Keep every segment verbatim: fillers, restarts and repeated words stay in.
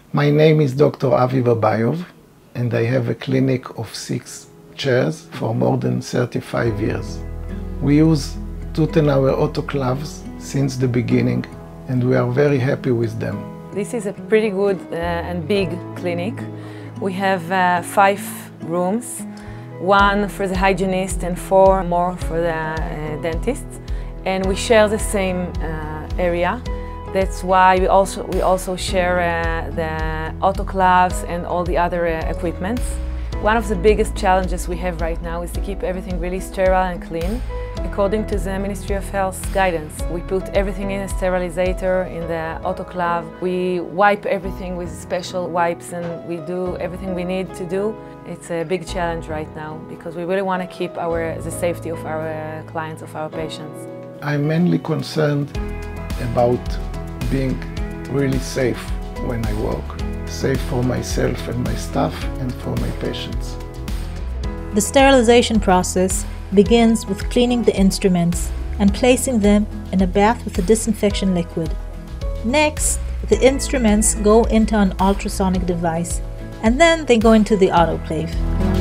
My name is Doctor Avi Babayov, and I have a clinic of six chairs for more than thirty-five years. We use two-ten-hour autoclaves since the beginning, and we are very happy with them. This is a pretty good uh, and big clinic. We have uh, five rooms, one for the hygienist and four more for the uh, dentist. And we share the same uh, area. That's why we also, we also share uh, the autoclaves and all the other uh, equipments. One of the biggest challenges we have right now is to keep everything really sterile and clean. According to the Ministry of Health's guidance, we put everything in a sterilizer, in the autoclave. We wipe everything with special wipes and we do everything we need to do. It's a big challenge right now because we really want to keep our, the safety of our clients, of our patients. I'm mainly concerned about being really safe when I work. Safe for myself and my staff and for my patients. The sterilization process begins with cleaning the instruments and placing them in a bath with a disinfection liquid. Next, the instruments go into an ultrasonic device and then they go into the autoclave.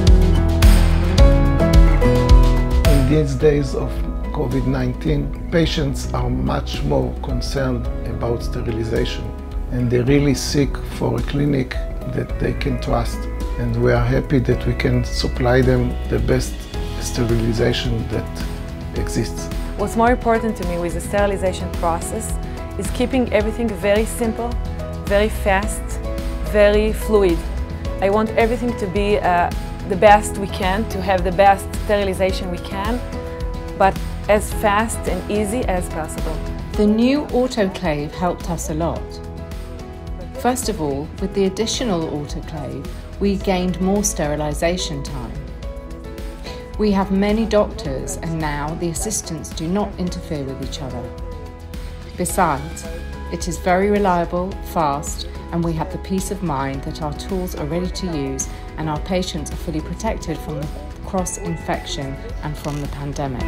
In these days of COVID nineteen, patients are much more concerned about sterilization and they really seek for a clinic that they can trust. And we are happy that we can supply them the best sterilization that exists. What's more important to me with the sterilization process is keeping everything very simple, very fast, very fluid. I want everything to be uh, the best we can, to have the best sterilization we can, but as fast and easy as possible. The new autoclave helped us a lot. First of all, with the additional autoclave, we gained more sterilization time. We have many doctors and now the assistants do not interfere with each other. Besides, it is very reliable, fast, and we have the peace of mind that our tools are ready to use and our patients are fully protected from the cross-infection and from the pandemic.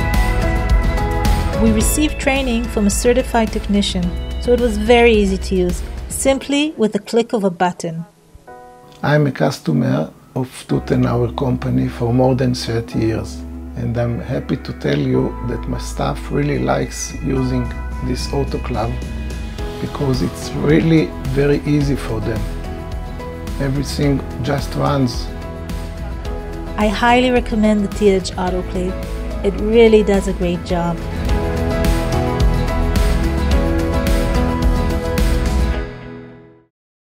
We received training from a certified technician, so it was very easy to use, simply with the click of a button. I'm a customer of two-ten-hour company for more than thirty years, and I'm happy to tell you that my staff really likes using this autoclave because it's really very easy for them. Everything just runs. I highly recommend the T-edge autoclave. It really does a great job.